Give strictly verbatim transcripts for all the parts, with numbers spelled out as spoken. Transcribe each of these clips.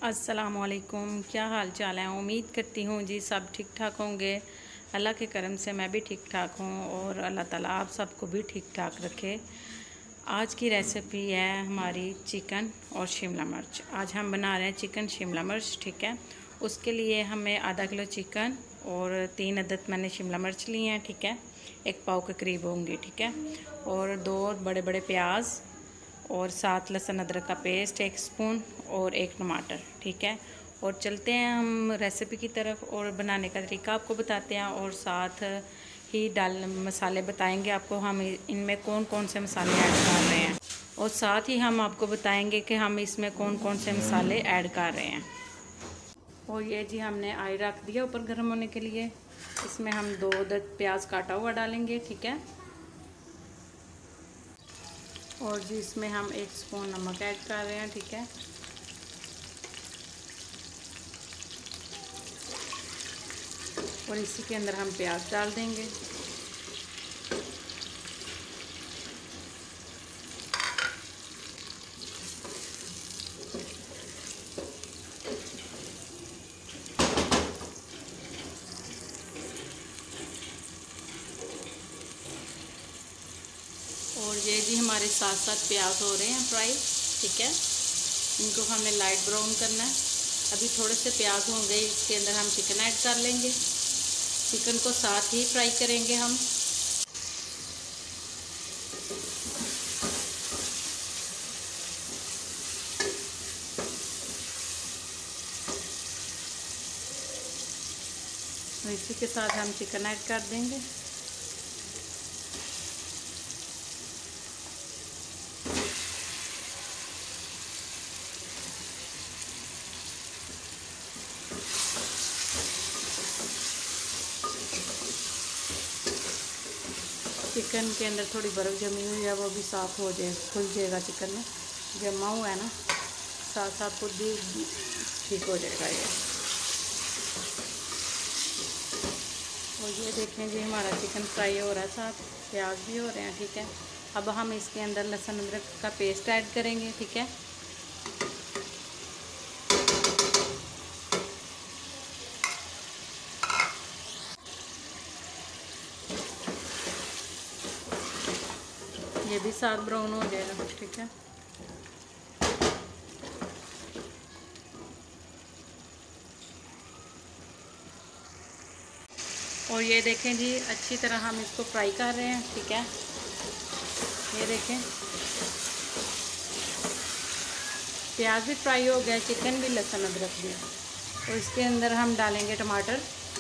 अस्सलामुअलैकुम, क्या हाल चाल है। उम्मीद करती हूँ जी सब ठीक ठाक होंगे। अल्लाह के करम से मैं भी ठीक ठाक हूँ और अल्लाह ताला आप सबको भी ठीक ठाक रखे। आज की रेसिपी है हमारी चिकन और शिमला मिर्च। आज हम बना रहे हैं चिकन शिमला मिर्च। ठीक है, उसके लिए हमें आधा किलो चिकन और तीन अदद मैंने शिमला मिर्च लिए हैं। ठीक है, एक पाव के करीब होंगे। ठीक है, और दो बड़े बड़े प्याज और सात लहसुन अदरक का पेस्ट एक स्पून और एक टमाटर। ठीक है, और चलते हैं हम रेसिपी की तरफ और बनाने का तरीका आपको बताते हैं और साथ ही डाल मसाले बताएंगे आपको हम इनमें कौन कौन से मसाले ऐड कर रहे हैं, और साथ ही हम आपको बताएंगे कि हम इसमें कौन कौन से मसाले ऐड कर रहे हैं। और ये जी हमने आई रख दिया ऊपर गर्म होने के लिए। इसमें हम दो अदद प्याज काटा हुआ डालेंगे। ठीक है, और जी इसमें हम एक स्पून नमक ऐड कर रहे हैं। ठीक है, और इसी के अंदर हम प्याज डाल देंगे। और ये जी हमारे साथ साथ प्याज हो रहे हैं फ्राई। ठीक है, इनको हमने लाइट ब्राउन करना है। अभी थोड़े से प्याज हो गए, इसके अंदर हम चिकन ऐड कर लेंगे। चिकन को साथ ही फ्राई करेंगे हम। तो इसी के साथ हम चिकन ऐड कर देंगे। चिकन के अंदर थोड़ी बर्फ़ जमी हुई है, वो भी साफ़ हो जाए, खुल जाएगा। चिकन में जमा हुआ है ना, साथ साथ खुद भी ठीक हो जाएगा ये। और ये देखें जी हमारा चिकन फ्राई हो रहा है, साथ प्याज भी हो रहे हैं। ठीक है, अब हम इसके अंदर लहसुन अदरक का पेस्ट ऐड करेंगे। ठीक है, ये भी साथ ब्राउन हो जाएगा। ठीक है, और ये देखें जी अच्छी तरह हम इसको फ्राई कर रहे हैं। ठीक है, ये देखें प्याज भी फ्राई हो गया, चिकन भी, लहसुन अदरक भी। और इसके अंदर हम डालेंगे टमाटर,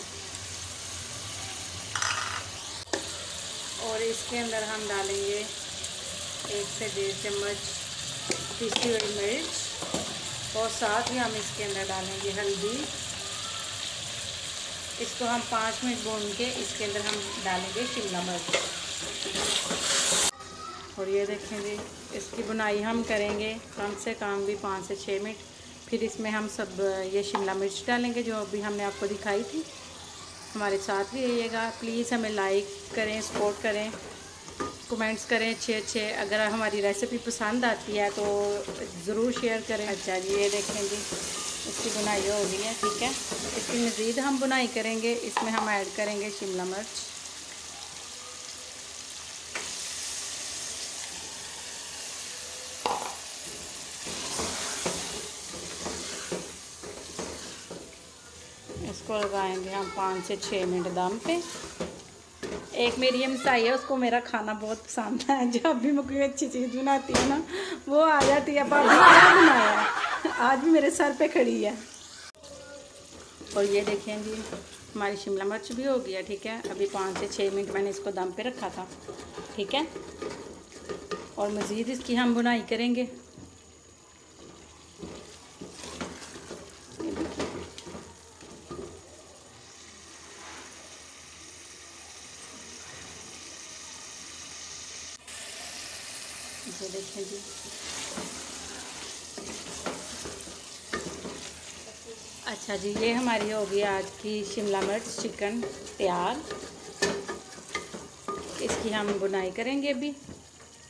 और इसके अंदर हम डालेंगे एक से डेढ़ चम्मच पिसी हुई मिर्च, और साथ ही हम इसके अंदर डालेंगे हल्दी। इसको हम पाँच मिनट भून के इसके अंदर हम डालेंगे शिमला मिर्च। और ये देखें जी इसकी बुनाई हम करेंगे कम से कम भी पाँच से छः मिनट। फिर इसमें हम सब ये शिमला मिर्च डालेंगे जो अभी हमने आपको दिखाई थी। हमारे साथ भी रहिएगा, प्लीज़ हमें लाइक करें, सपोर्ट करें, कमेंट्स करें अच्छे अच्छे। अगर हमारी रेसिपी पसंद आती है तो ज़रूर शेयर करें। अच्छा जी ये देखें जी इसकी बुनाई हो गई है। ठीक है, इसकी मज़ीद हम बुनाई करेंगे। इसमें हम ऐड करेंगे शिमला मिर्च, इसको लगाएंगे हम पाँच से छः मिनट दम पे। एक मेरी हमसाई है, उसको मेरा खाना बहुत पसंद है। जब भी मैं कोई अच्छी चीज़ बनाती हूँ ना, वो आ जाती है, भाभी क्या बनाया है। आज भी मेरे सर पे खड़ी है। और ये देखें जी हमारी शिमला मिर्च भी हो गया। ठीक है, अभी पाँच से छः मिनट मैंने इसको दम पे रखा था। ठीक है, और मज़ीद इसकी हम बुनाई करेंगे। ये देखें जी अच्छा जी ये हमारी हो गई आज की शिमला मिर्च चिकन तैयार। इसकी हम बुनाई करेंगे अभी।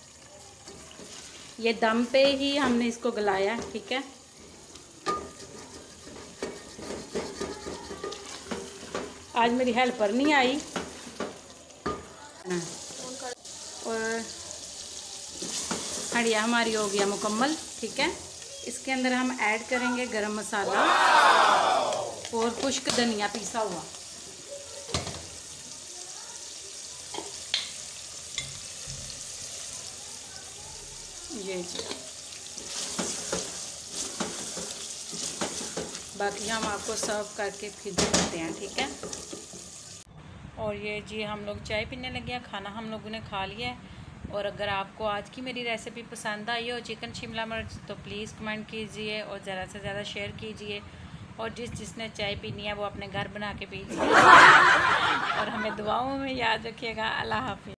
ये दम पे ही हमने इसको गलाया, ठीक है। आज मेरी हेल्पर नहीं आई। और हंडिया हमारी हो गया मुकम्मल। ठीक है, इसके अंदर हम ऐड करेंगे गरम मसाला और खुश्क धनिया पीसा हुआ। ये जी, बाकी हम आपको सर्व करके फिर देखते हैं। ठीक है, और ये जी हम लोग चाय पीने लगे हैं, खाना हम लोगों ने खा लिया है। और अगर आपको आज की मेरी रेसिपी पसंद आई हो चिकन शिमला मिर्च, तो प्लीज़ कमेंट कीजिए और ज़्यादा से ज़्यादा शेयर कीजिए। और जिस जिसने चाय पीनी है वो अपने घर बना के पीजिए। और हमें दुआओं में याद रखिएगा। अल्लाह हाफिज़।